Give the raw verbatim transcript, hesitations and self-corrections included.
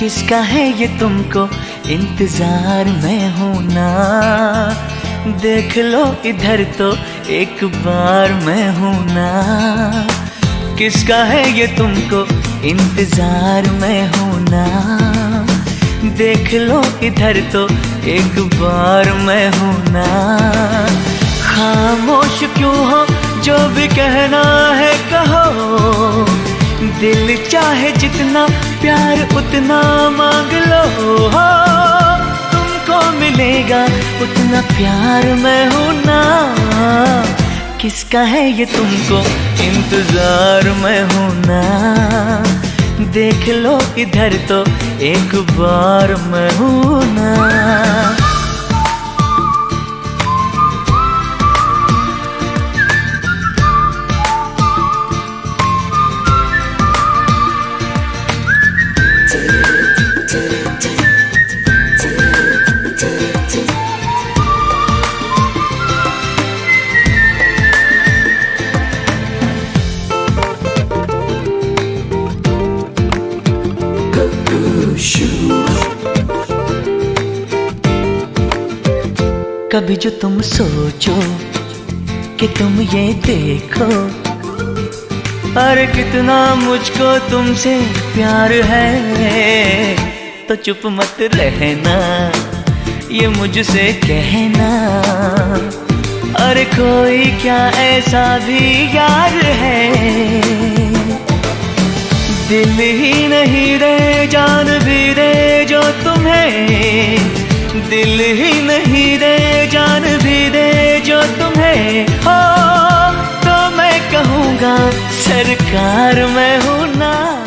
किसका है ये तुमको इंतजार में हूं ना। देख लो इधर तो एक बार मैं हूं ना। किसका है ये तुमको इंतजार में हूं ना। देख लो इधर तो एक बार मैं हूं ना। खामोश क्यों हो, जो भी कहना है कहो। दिल चाहे जितना प्यार उतना मांग लो। हो तुमको मिलेगा उतना प्यार मैं हूं ना। किसका है ये तुमको इंतजार मैं हूं ना। देख लो इधर तो एक बार मैं हूं ना। कभी जो तुम सोचो कि तुम ये देखो, अरे कितना मुझको तुमसे प्यार है। तो चुप मत रहना, ये मुझसे कहना। अरे कोई क्या ऐसा भी यार है। दिल ही नहीं रे जान भी रे जो तुम्हें। दिल ही नहीं रे जान भी रे जो तुम्हें। हो तो मैं कहूँगा सरकार मैं हूँ ना।